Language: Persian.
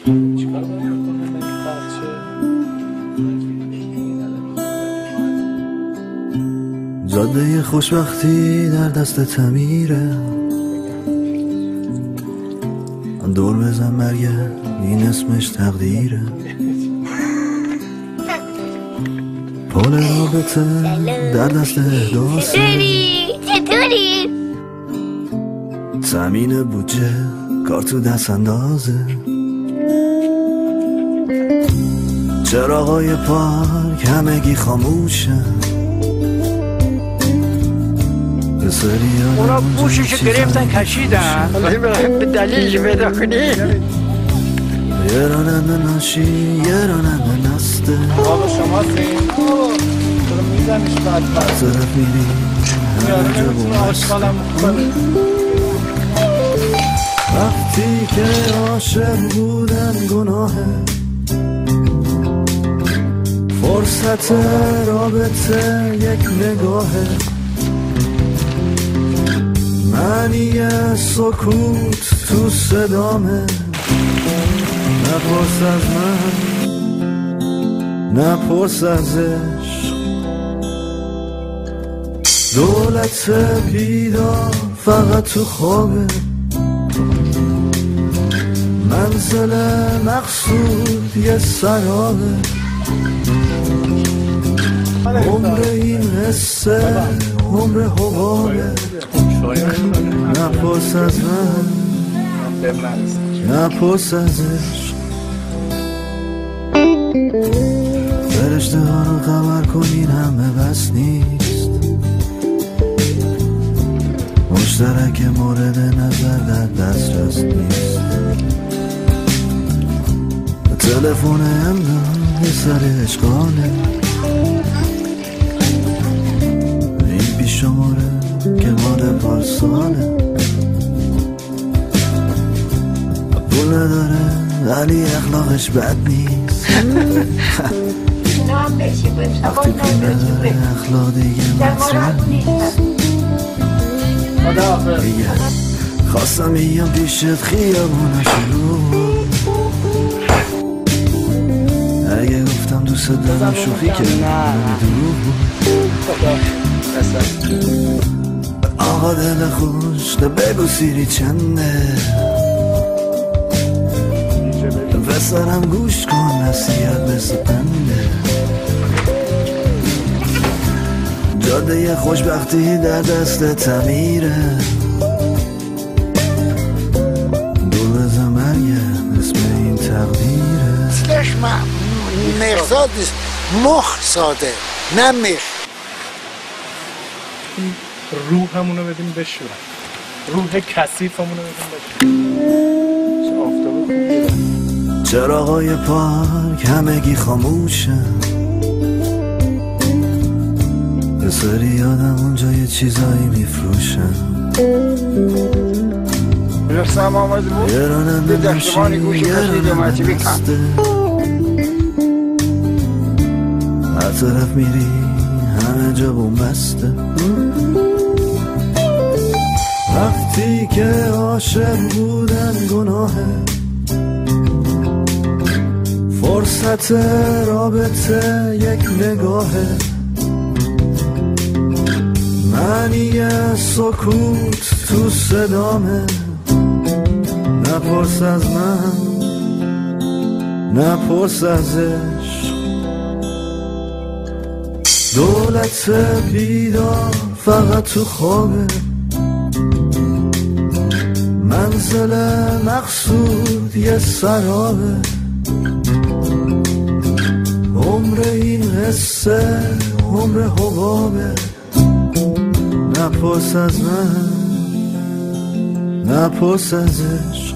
چیکار باید بکنم این بچه؟ جاده خوشبختی در دست تمیره، دور بزن مرگه این اسمش تقدیره. پول رابطه در دست احداثه، چطوری؟ تامین بودجه کار تو دست اندازه. چراغای پارک همگی خاموشن، اونا بوششو گرفتن کشیدن. حالا به دلیلش پیدا کنی. یه راننده ناشی یه راننده نسته. بابا شما سین چرا میزنیش بعد طرف میری همه جا بومسته. وقتی که عاشق بودن گناهه، فرصت رابطه یک نگاهه. معنی سکوت تو صدامه، نپرس از من نپرس از عشق. دولت بیدار فقط تو خوابه، منزل مقصود یه سرابه. عمر این حسه عمر حبابه، نپرس از من نپرس از عشق. فرشته ها رو خبر کنین همه بس نیست، مشترک مورد نظر در دسترس نیست. تلفن امنان یه سر اشغاله، این پیش شماره که مال پارساله. پول نداره ولی اخلاقش بد نیست، وقتی پول نداره اخلاق دیگه مطرح نیست. دیگه خواستم بیام پیشت خیابونش رو، اگه گفتم دوست دارم شوخی که دروغ بود. آقا دل خوش بگو سیری چنده، پسرم گوش کن نصیحت مثل پنده. جاده خوشبختی در دست تمیره، دور بزن مرگه اسم این تقدیره. اسمش مخزاد نیست، مخ ساده نه مخ. روحمونو بدیم بشورن، روح کثیفمونو بدیم بشورن. چه آفتاب خوبیه. چراغای پارک همگی خاموشن، یه سری آدم اونجا یه چیزایی میفروشن. رسم آمده بود یه راننده دشتمانی گوشی کشید اومد چی بکن. هر طرف میری همه جا بومبسته. وقتی که عاشق بودن گناهه، فرصت رابطه یک نگاهه. معنی سکوت تو صدامه، نپرس از من نپرس از عشق. دولت بیدار فقط تو خوابه، منزل مقصود یه سرابه. عمر این حسه عمر حبابه، نپرس از من نپرس از عشق.